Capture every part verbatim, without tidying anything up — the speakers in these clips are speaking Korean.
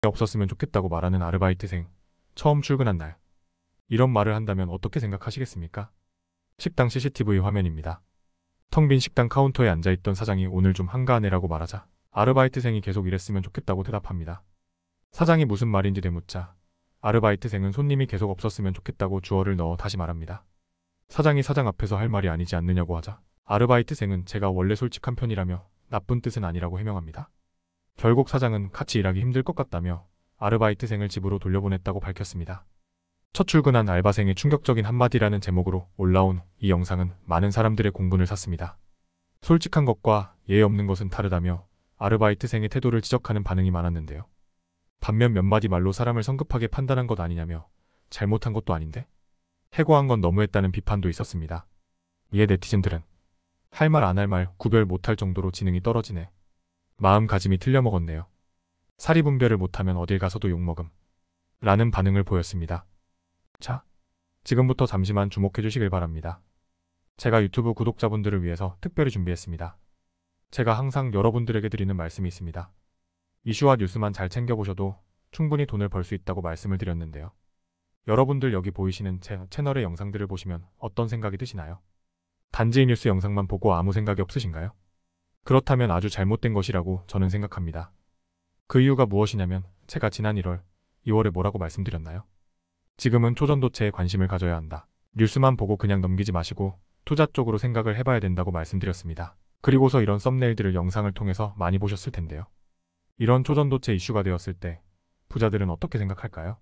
없었으면 좋겠다고 말하는 아르바이트생. 처음 출근한 날. 이런 말을 한다면 어떻게 생각하시겠습니까? 식당 씨씨티비 화면입니다. 텅 빈 식당 카운터에 앉아있던 사장이 오늘 좀 한가하네라고 말하자 아르바이트생이 계속 일했으면 좋겠다고 대답합니다. 사장이 무슨 말인지 되묻자 아르바이트생은 손님이 계속 없었으면 좋겠다고 주어를 넣어 다시 말합니다. 사장이 사장 앞에서 할 말이 아니지 않느냐고 하자 아르바이트생은 제가 원래 솔직한 편이라며 나쁜 뜻은 아니라고 해명합니다. 결국 사장은 같이 일하기 힘들 것 같다며 아르바이트생을 집으로 돌려보냈다고 밝혔습니다. 첫 출근한 알바생의 충격적인 한마디라는 제목으로 올라온 이 영상은 많은 사람들의 공분을 샀습니다. 솔직한 것과 예의 없는 것은 다르다며 아르바이트생의 태도를 지적하는 반응이 많았는데요. 반면 몇 마디 말로 사람을 성급하게 판단한 것 아니냐며 잘못한 것도 아닌데? 해고한 건 너무했다는 비판도 있었습니다. 이에 네티즌들은 할 말 안 할 말 구별 못할 정도로 지능이 떨어지네. 마음가짐이 틀려먹었네요. 사리분별을 못하면 어딜 가서도 욕먹음. 라는 반응을 보였습니다. 자, 지금부터 잠시만 주목해 주시길 바랍니다. 제가 유튜브 구독자분들을 위해서 특별히 준비했습니다. 제가 항상 여러분들에게 드리는 말씀이 있습니다. 이슈와 뉴스만 잘 챙겨보셔도 충분히 돈을 벌 수 있다고 말씀을 드렸는데요. 여러분들 여기 보이시는 제 채널의 영상들을 보시면 어떤 생각이 드시나요? 단지 뉴스 영상만 보고 아무 생각이 없으신가요? 그렇다면 아주 잘못된 것이라고 저는 생각합니다. 그 이유가 무엇이냐면 제가 지난 일월, 이월에 뭐라고 말씀드렸나요? 지금은 초전도체에 관심을 가져야 한다. 뉴스만 보고 그냥 넘기지 마시고 투자 쪽으로 생각을 해봐야 된다고 말씀드렸습니다. 그리고서 이런 썸네일들을 영상을 통해서 많이 보셨을 텐데요. 이런 초전도체 이슈가 되었을 때 부자들은 어떻게 생각할까요?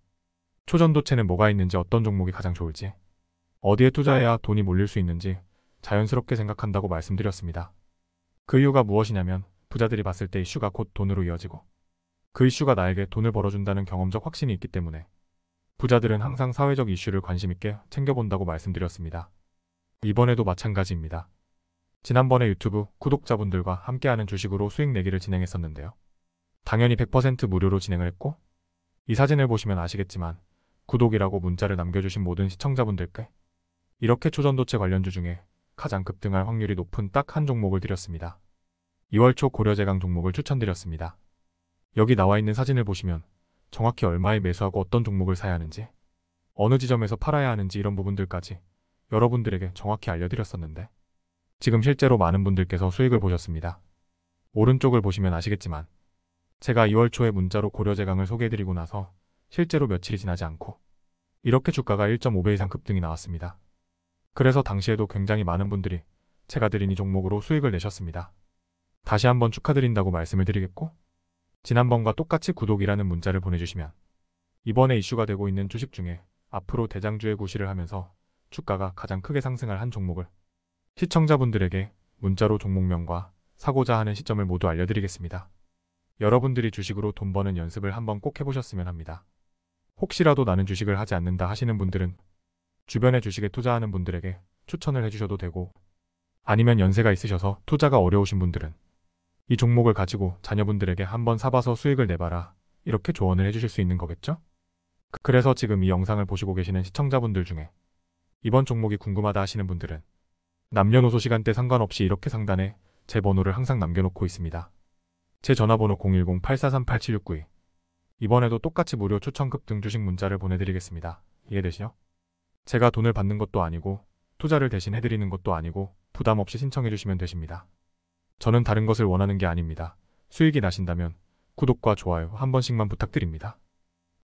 초전도체는 뭐가 있는지 어떤 종목이 가장 좋을지 어디에 투자해야 돈이 몰릴 수 있는지 자연스럽게 생각한다고 말씀드렸습니다. 그 이유가 무엇이냐면 부자들이 봤을 때 이슈가 곧 돈으로 이어지고 그 이슈가 나에게 돈을 벌어준다는 경험적 확신이 있기 때문에 부자들은 항상 사회적 이슈를 관심있게 챙겨본다고 말씀드렸습니다. 이번에도 마찬가지입니다. 지난번에 유튜브 구독자분들과 함께하는 주식으로 수익 내기를 진행했었는데요. 당연히 백 퍼센트 무료로 진행을 했고 이 사진을 보시면 아시겠지만 구독이라고 문자를 남겨주신 모든 시청자분들께 이렇게 초전도체 관련주 중에 가장 급등할 확률이 높은 딱 한 종목을 드렸습니다. 이월 초 고려제강 종목을 추천드렸습니다. 여기 나와 있는 사진을 보시면 정확히 얼마에 매수하고 어떤 종목을 사야 하는지 어느 지점에서 팔아야 하는지 이런 부분들까지 여러분들에게 정확히 알려드렸었는데 지금 실제로 많은 분들께서 수익을 보셨습니다. 오른쪽을 보시면 아시겠지만 제가 이월 초에 문자로 고려제강을 소개해드리고 나서 실제로 며칠이 지나지 않고 이렇게 주가가 일 점 오 배 이상 급등이 나왔습니다. 그래서 당시에도 굉장히 많은 분들이 제가 드린 이 종목으로 수익을 내셨습니다. 다시 한번 축하드린다고 말씀을 드리겠고 지난번과 똑같이 구독이라는 문자를 보내주시면 이번에 이슈가 되고 있는 주식 중에 앞으로 대장주의 구실을 하면서 주가가 가장 크게 상승할 한 종목을 시청자분들에게 문자로 종목명과 사고자 하는 시점을 모두 알려드리겠습니다. 여러분들이 주식으로 돈 버는 연습을 한번 꼭 해보셨으면 합니다. 혹시라도 나는 주식을 하지 않는다 하시는 분들은 주변에 주식에 투자하는 분들에게 추천을 해주셔도 되고 아니면 연세가 있으셔서 투자가 어려우신 분들은 이 종목을 가지고 자녀분들에게 한번 사봐서 수익을 내봐라 이렇게 조언을 해주실 수 있는 거겠죠? 그래서 지금 이 영상을 보시고 계시는 시청자분들 중에 이번 종목이 궁금하다 하시는 분들은 남녀노소 시간대 상관없이 이렇게 상단에 제 번호를 항상 남겨놓고 있습니다. 제 전화번호 공일공 팔사삼 팔칠육구이 이번에도 똑같이 무료 추천 급등 주식 문자를 보내드리겠습니다. 이해되시죠? 제가 돈을 받는 것도 아니고 투자를 대신 해드리는 것도 아니고 부담 없이 신청해주시면 되십니다. 저는 다른 것을 원하는 게 아닙니다. 수익이 나신다면 구독과 좋아요 한 번씩만 부탁드립니다.